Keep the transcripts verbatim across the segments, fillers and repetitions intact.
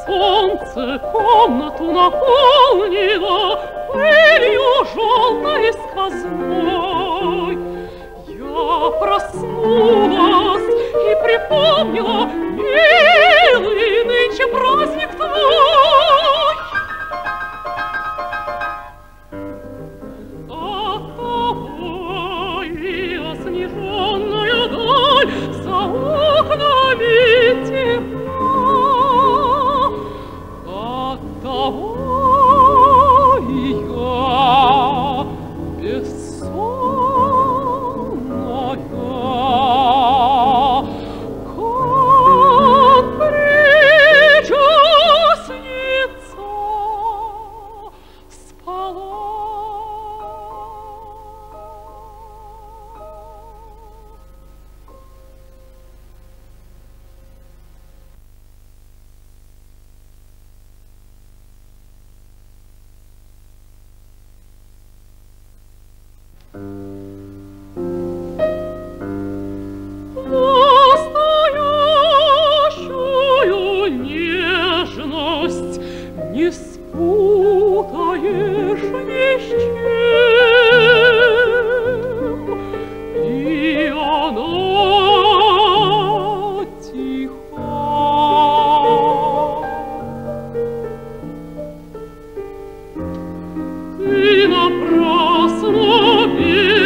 Солнце комнату наполнило пылью желтой сквозной. Я проснулась и припомнила, милый, нынче праздник твой. А тобой оснеженная даль за окнами тепла. Оттого и я бессонная, как причастница спала. Настоящую нежность не спутаешь ни с чем, и она тиха. Ты напрасно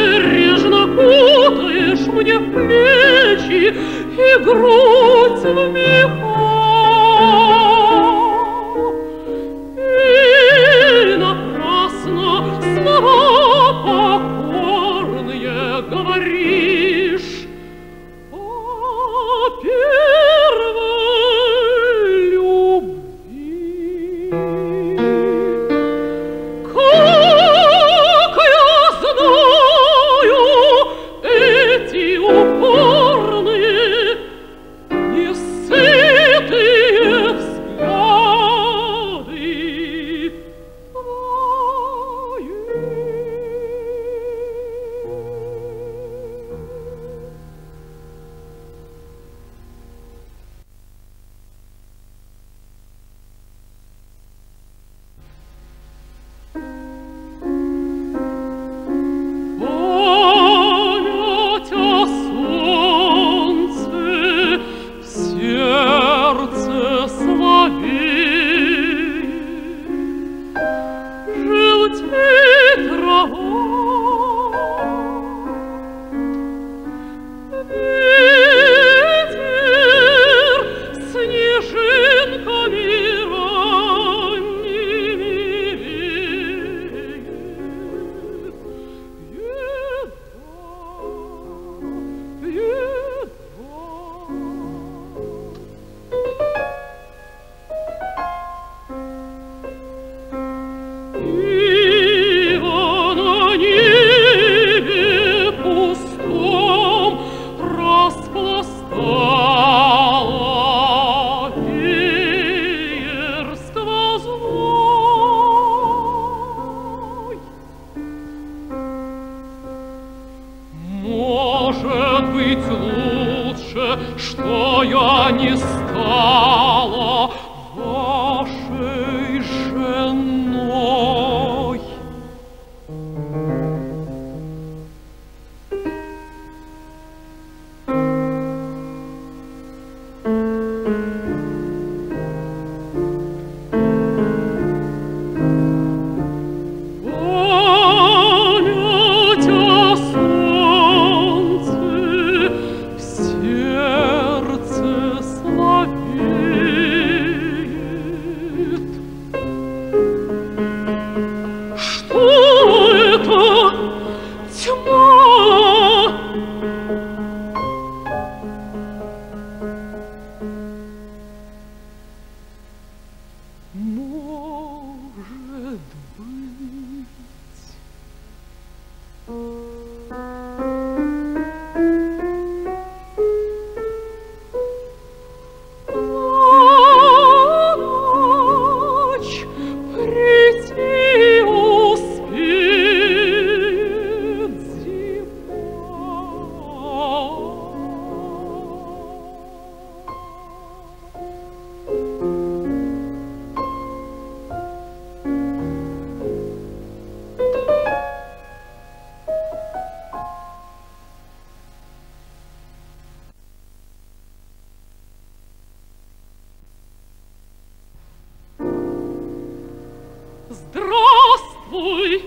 Здравствуй!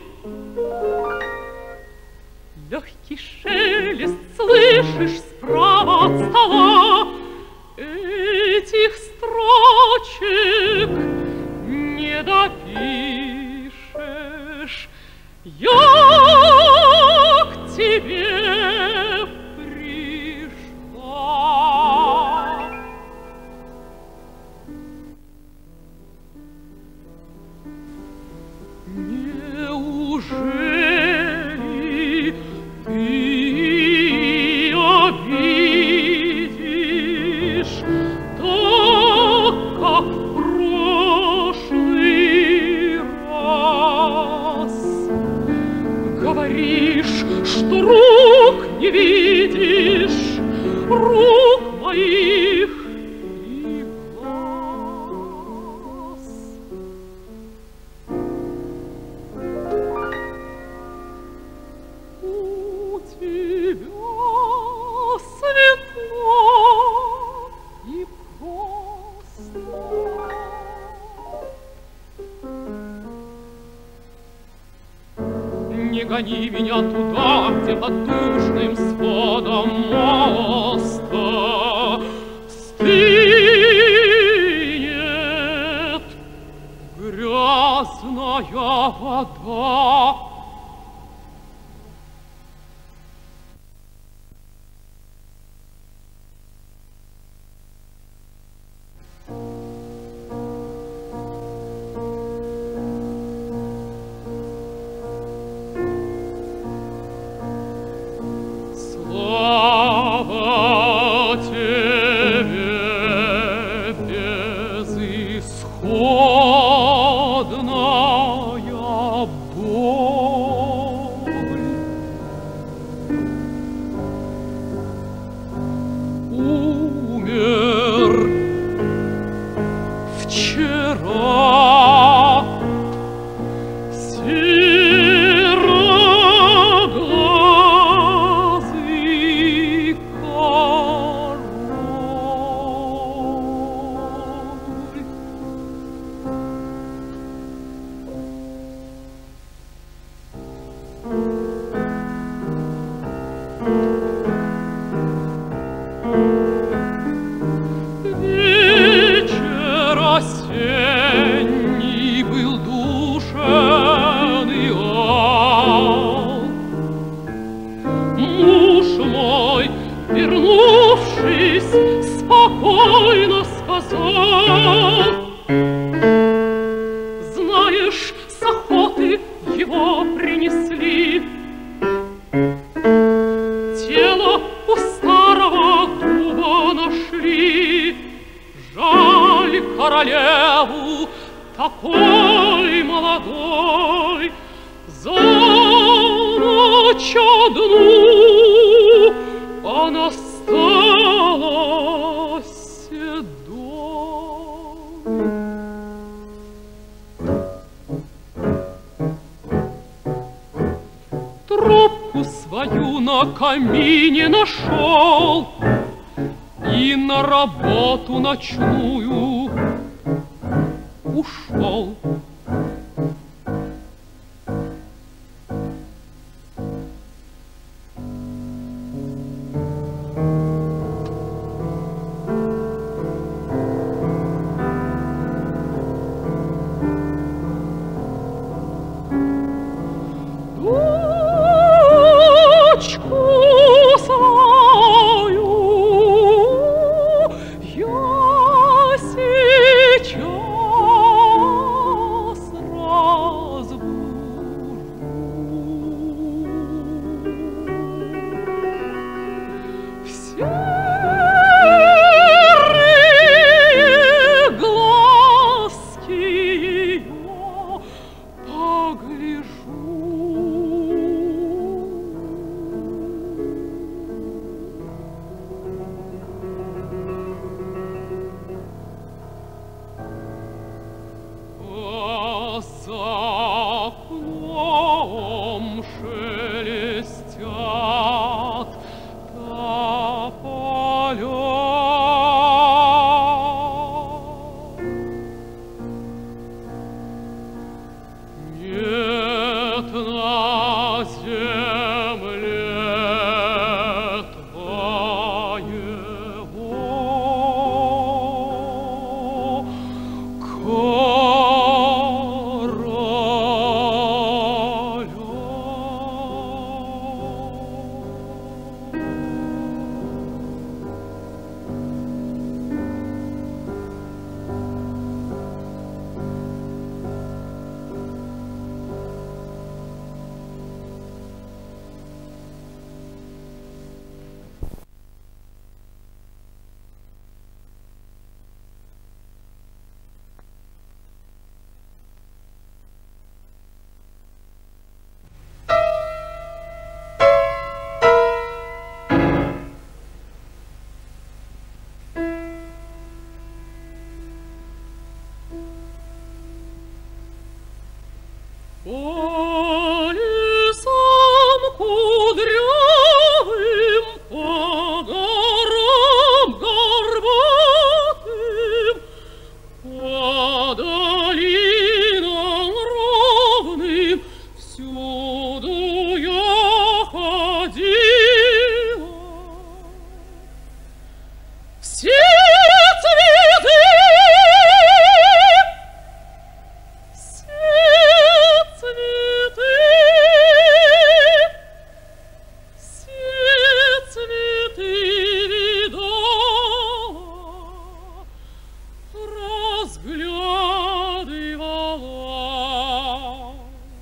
Легкий шелест слышишь справа от стола. Этих строчек не допишешь. Я к тебе пришла. Неужели ты обидишь так, как в прошлый раз? Говоришь, что рук не видишь, рук моих и глаз. У тебя светло и просто. Не гони меня туда, где под душным сводом моста стынет грязная вода. Слава тебе, безысходная боль. Умер вчера сероглазый король. Вечер осенний был душен и ал. Муж мой, вернувшись, спокойно сказал: знаешь, с охоты его принесли. Тело у старого дуба нашли. Жаль королеву такой молодой. За ночь одну она стала седой. Трубку свою на камине нашел и на работу ночную ушел. Дочку свою я сейчас По лесам кудрявым, по горам горбатым, по долинам ровным всюду я ходила. Все цветы, все цветы, все цветы видала, разглядывала.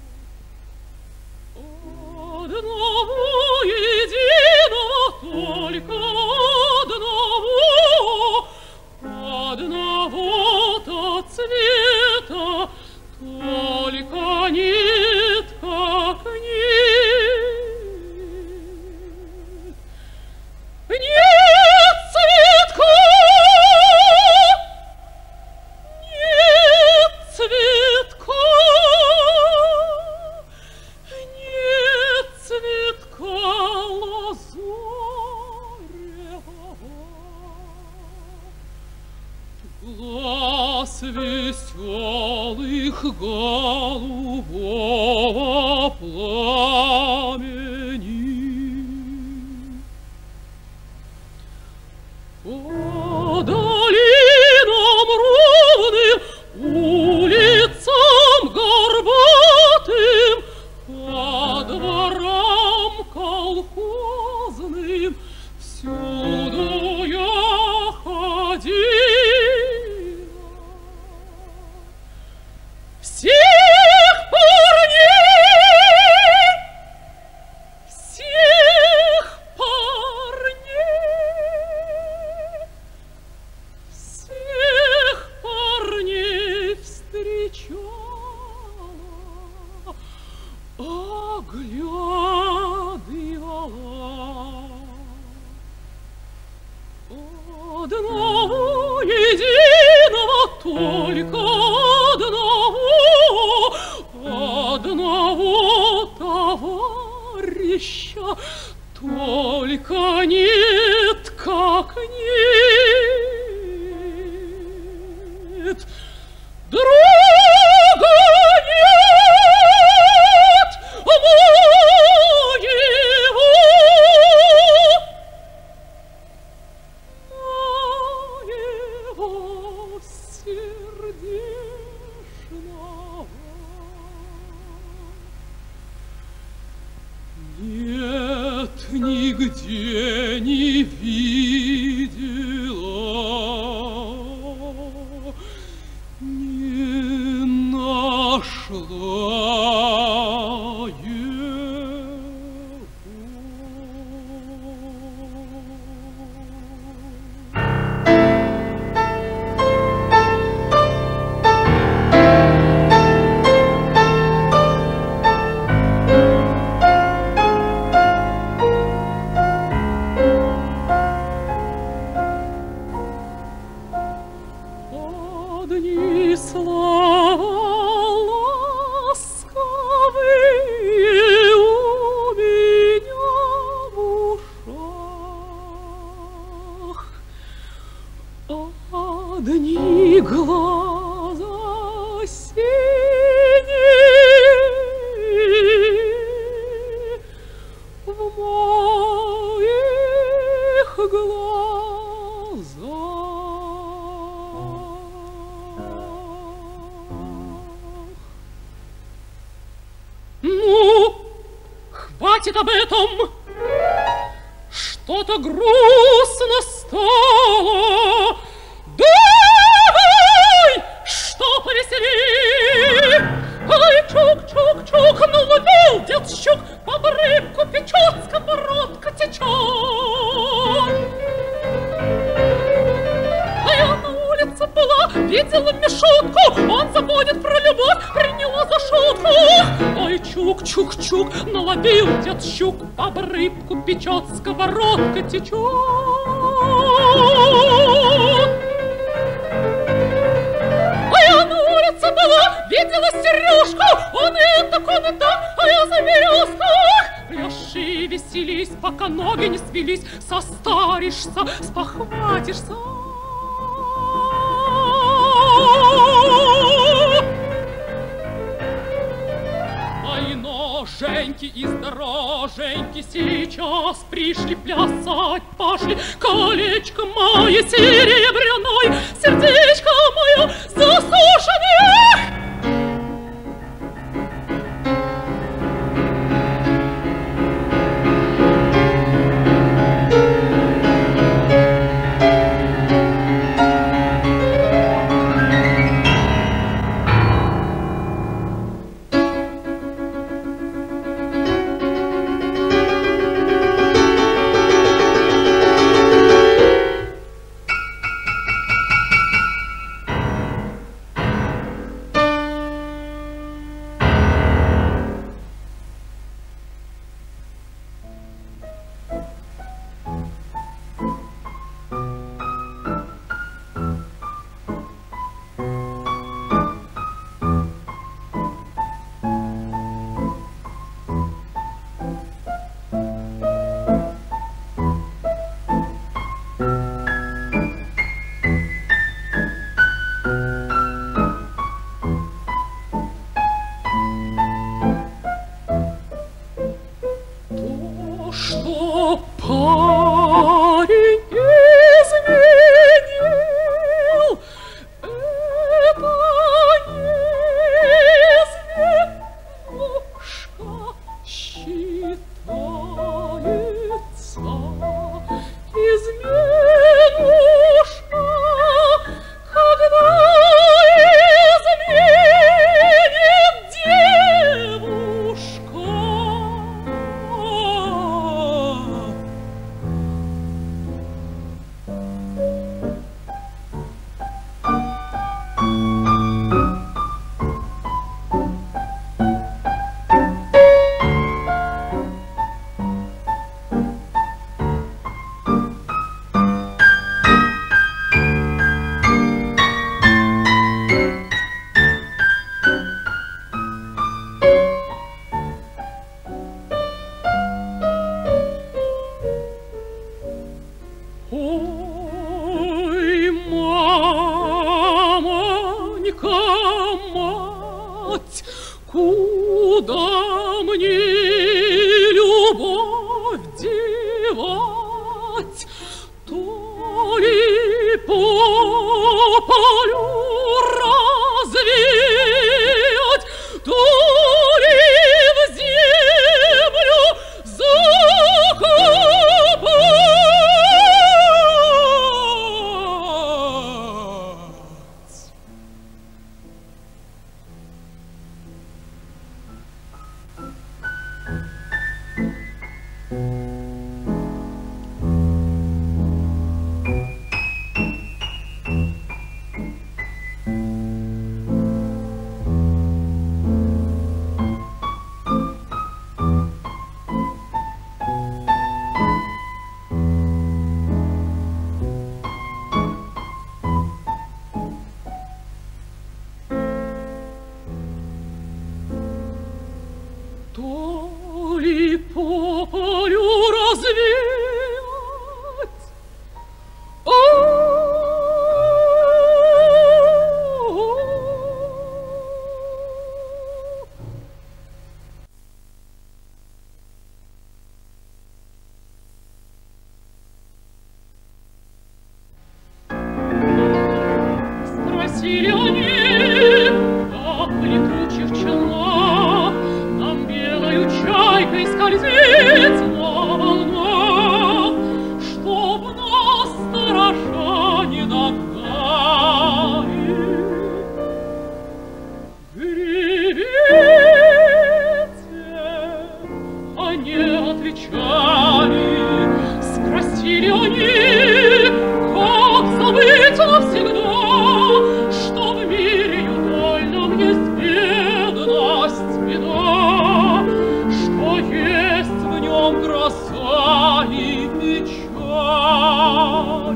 Одного единого, только одного, одного-то цвета, только нитка к нит. Нет цветка, нет цветка, нет цветка лазоревого. Глаз веселых голубого пламени. По долинам ровным, улицам горбатым, по дворам колхозным всюду я ходила. Всех парней, всех парней, всех парней встречала, оглядывала. Одного единого, только одного, одного товарища, только нитка к нит. Друга нет моего, моего сердечного. Нет, нигде не видела, не нашла его. Одни слова ласковые у меня в ушах, одни глаза синие в моих глазах. Ну, хватит об этом. Что-то грустно стало. Давай, что повеселей. Ай, чук-чук-чук, наловил дед щук, под рыбку печет, сковородка течет. А я на улице была, видела Мишутку, он забудет про любовь, приняла за шутку. Ой, чук-чук-чук, наловил дед щук, баба рыбку печет, сковородка течет. А я на улице была, видела Сережку, он это веселись, пока ноги не свелись, состаришься, спохватишься. Женьки из дороженьки сейчас пришли плясать, пошли. Колечко мое серебряное, сердечко мое засушенное. Ой, мамонька, мать, куда мне любовь девать? То ли по полю развеять, то ли в землю закопать. То ли по полю развеять, о, спросили они, как летучих челнах нам белою чайкой скользить на волнах, чтоб нас сторожа не догнали. Гребете, а не отвечали, спросили они, как забыть навсегда, что в мире юдольном есть бедность, беда, что есть в нем гроза и печаль.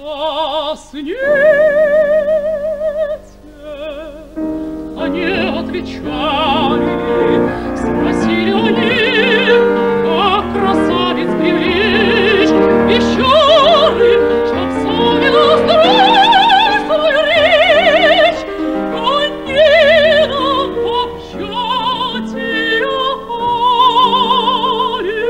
Заснете, а не отвечали. Спросили они, как красавиц привлечь, пещеры, чтоб совела строить свою речь. Они нам в объятия пали.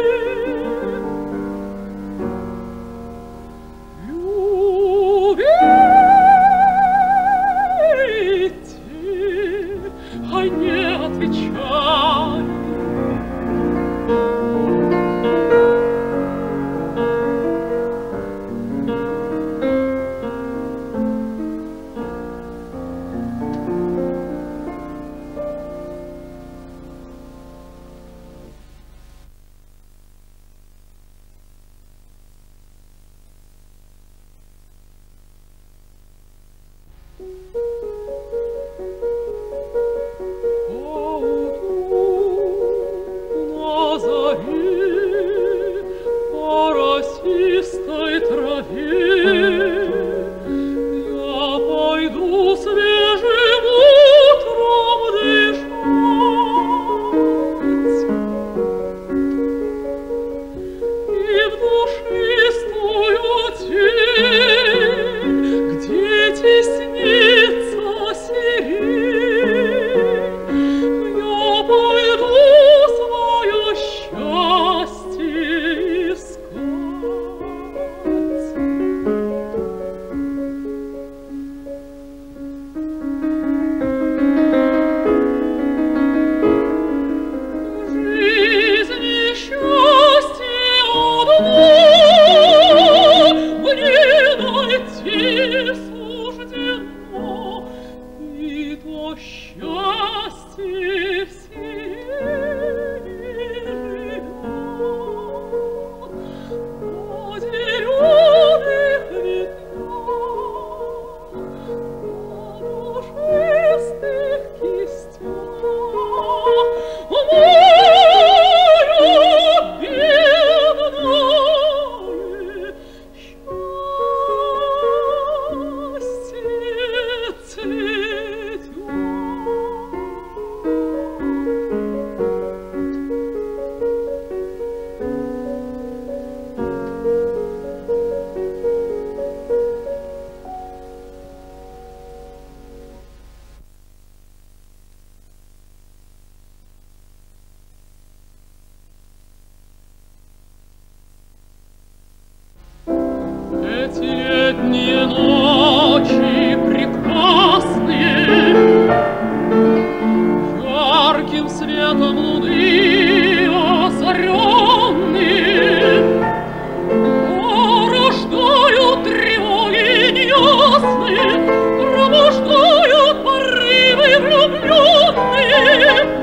Любите, они отвечали. На заре по росистой траве я пойду свежим утром дышать, и в душистую тень, где теснится сирень, я пойду свое счастье искать. Жизнь и счастье одно мне найти суждено, и то счастье сие живет на зеленых ветвях, на душистых кистях. Мое бедное счастье цветет. Эти летние ночи прекрасные, ярким светом луны озаренные, порождают тревоги неясные, пробуждают порывы влюбленные.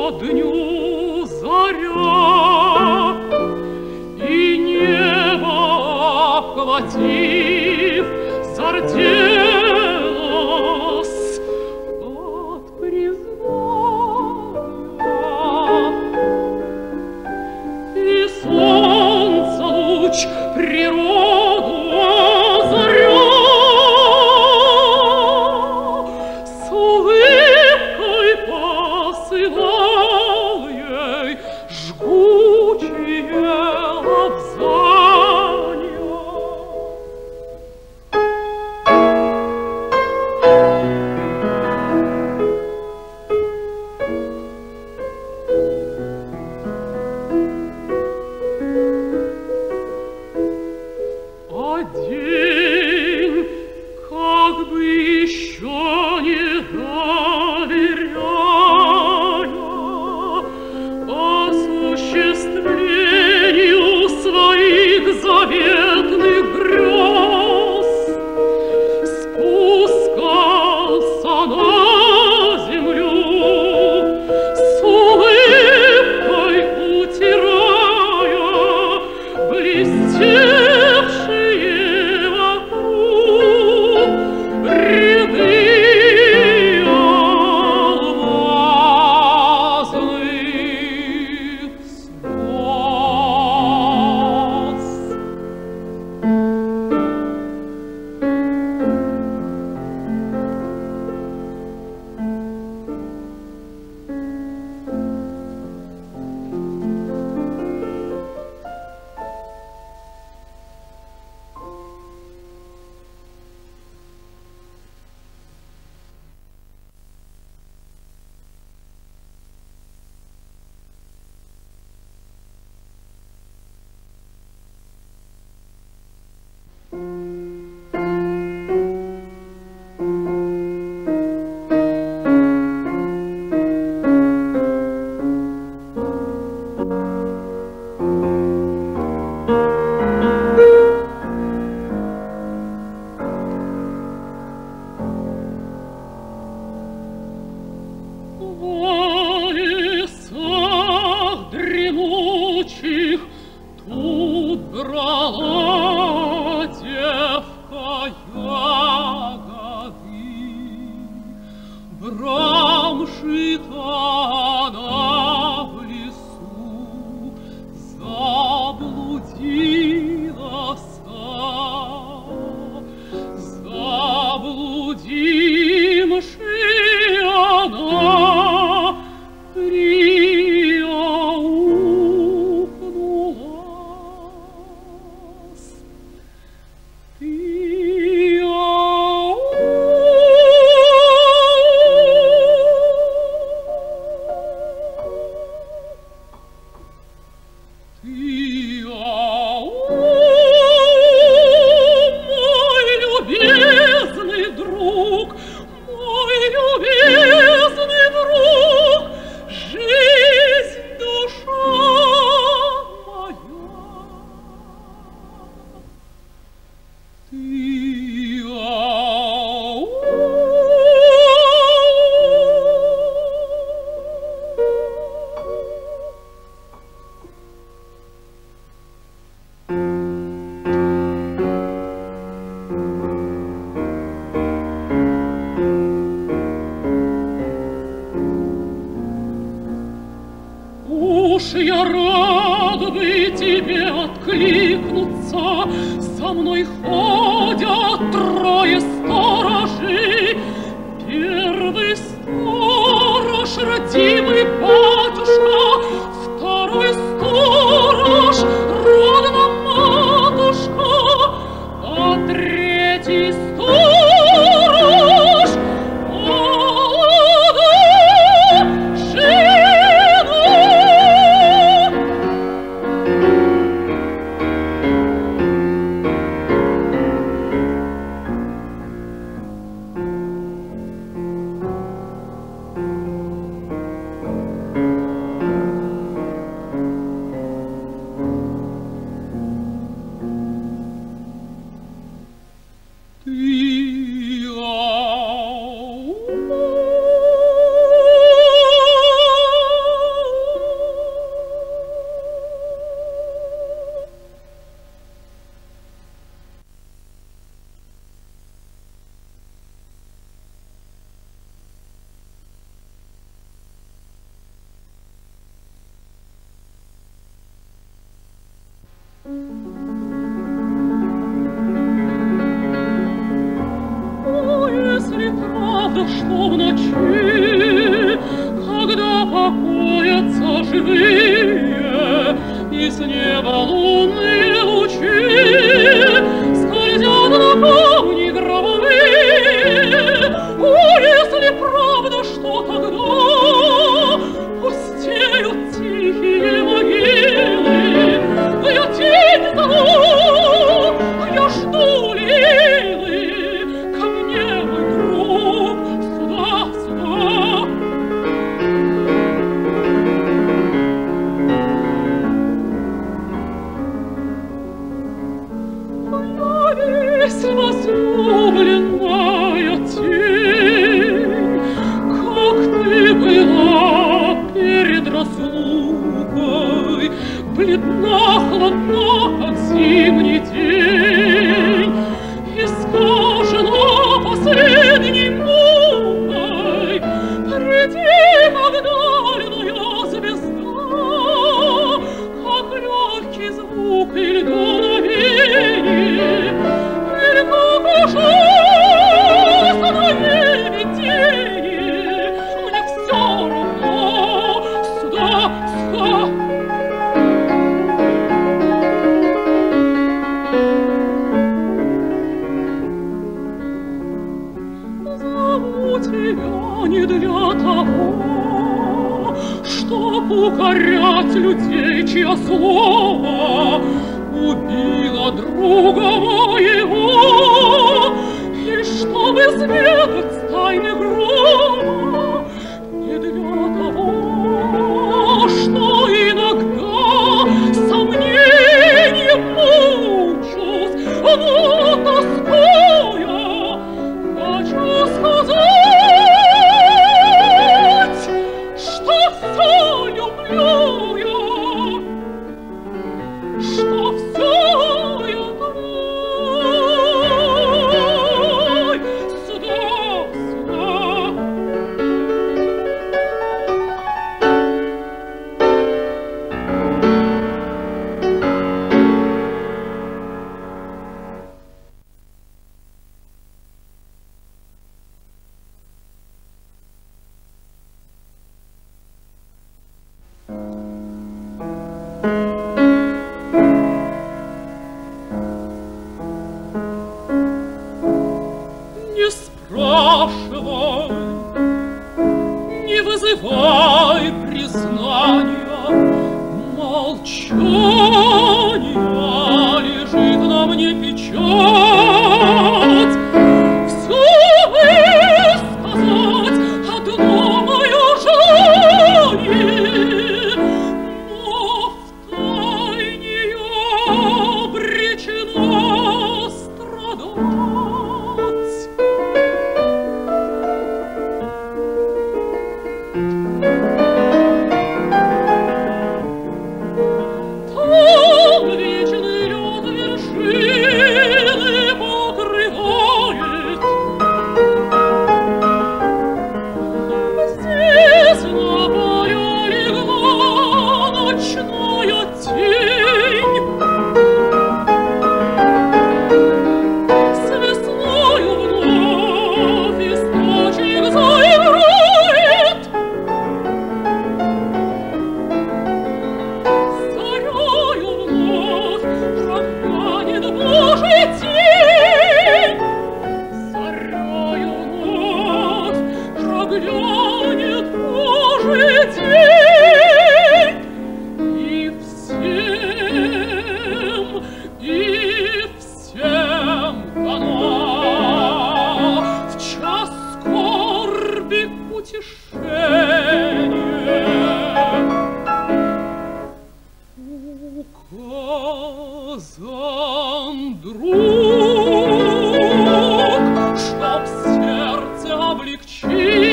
дню заря, и небо охватив, зарделась от признания, и солнце луч природу озаря, с улыбкой посылал ей жгучие лобзания. А день, как бы еще не доверяя осуществлению своих заветных грез, спускался на землю, с улыбкой утирая блестевшие вокруг ряды алмазных слез. В лесах дремучих тут брала девка ягоды, брамшита она в лесу, заблудилась, заблудимши она приаукнулась. Мой любезный друг, мой любезный друг, жизнь, душа моя, ты уж я рад бы тебе откликнуться, за мной ходят трое сторожей. Первый сторож, родимый батюшка, второй сторож, родная матушка, а третий сторож, молодая жена. О, если правда, что в ночи, когда покоятся живые, и с неба лунные лучи скользят на камни гробовые, о, если правда, что тогда пустеют тихие могилы, я тень зову, я жду Лилы, ко мне, мой друг, сюда, сюда. Весь возлюбленная тень, как ты была перед разлукой, бледна, хладна, как зимний день, искажена последней мукой. Приди, как дальняя звезда, как легкий звук или дуновение, или как ужасное видение. Мне все равно, сюда, сюда. Зову тебя не для того, чтоб укорять людей, чья слово убила друга моего, и чтоб изведать тайны грома, не для того, что иногда сомнением мучусь, но тоскуя хочу сказать, что все люблю я, что все я твой, сюда, сюда. Не спрашивай, не вызывай признания, молчание лежит на мне печать. Все высказать одно мое желание, но втайне я обречена страдать. Там вечный лед вершины покрывает, здесь на поле легла ночная тень. С весною вновь источник заиграет, зарёю вновь проглянет Божий тень, зарёю вновь проглянет Божий день. И всем, и всем дано в час скорби утешение. Указан друг, чтоб сердце облегчить,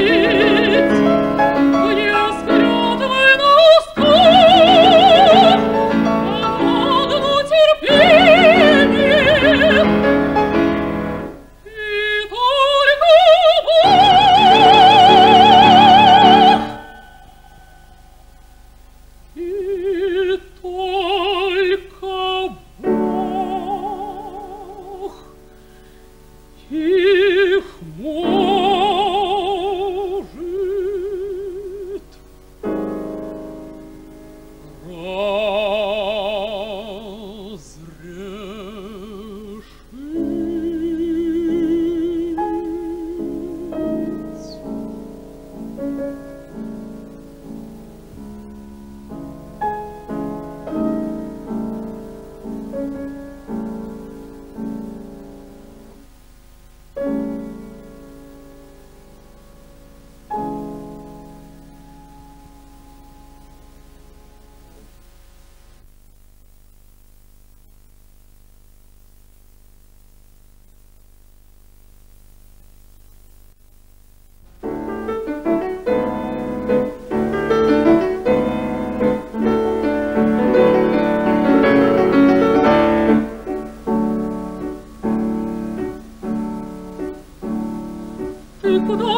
мне с клятвой на устах, а одно терпение, и только Бог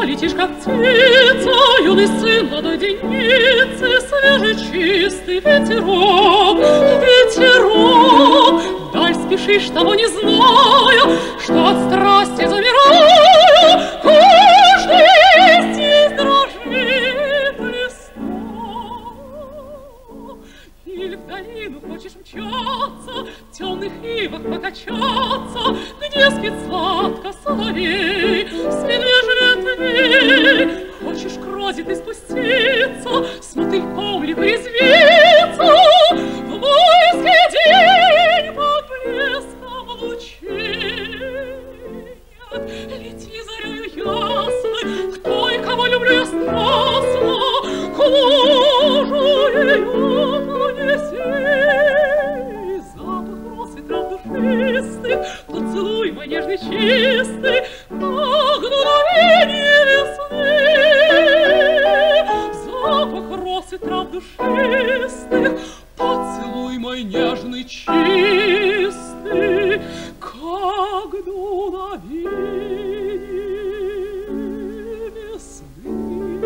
летишь, как птица, юный сын молодой девицы, свежий чистый ветерок, ветерок. Вдаль спешишь, того не зная, что от страсти замираю, каждый здесь дрожит листа. Или в долину хочешь мчаться, в темных ивах покачаться, где спит сладко соловей с медвежьих ветвей. Хочешь к розе ты спуститься, с мотыльком ли порезвиться, в майский день под блеском лучей. Нет, лети зарею ясной к той, кого люблю я страстно, к ложу ее понеси. Запах роз и трав душистых, поцелуй мой нежный чистый, как дуновение весны. Запах роз и трав душистых, поцелуй мой нежный чистый, как дуновение весны.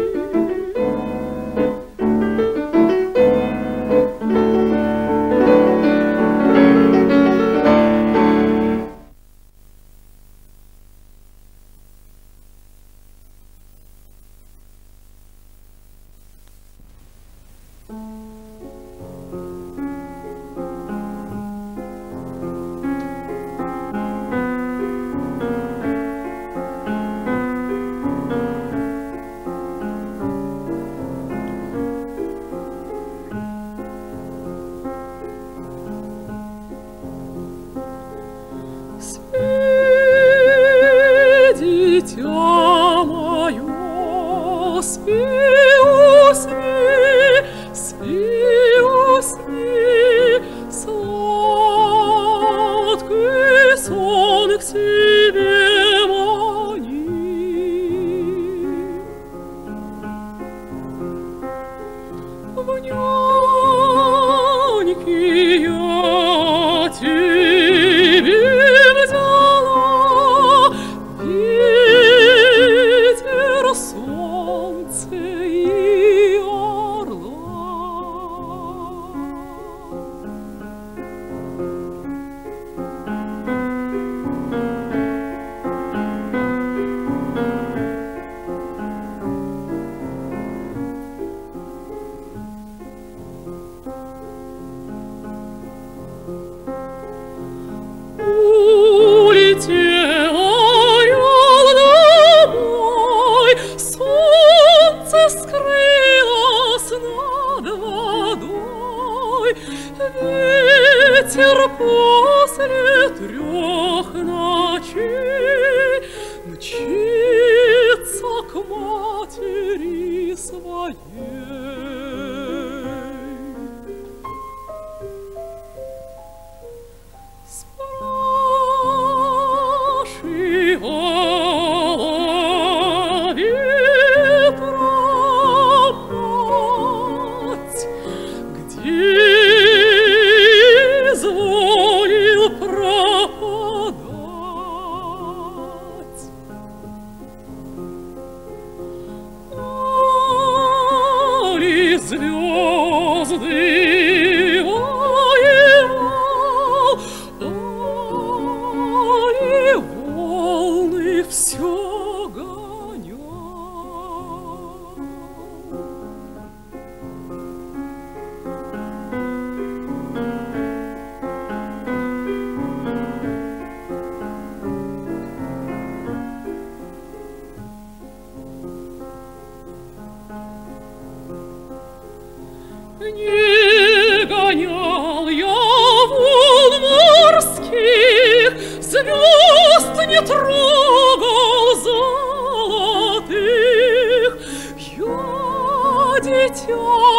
Ветер после трех ночей мчится к матери своей. Спрашивала ветра мать, где пропадать. Али звезды воевал, али волны все гонял. Не гонял я волн морских, звезд не трогал золотых. Я дитя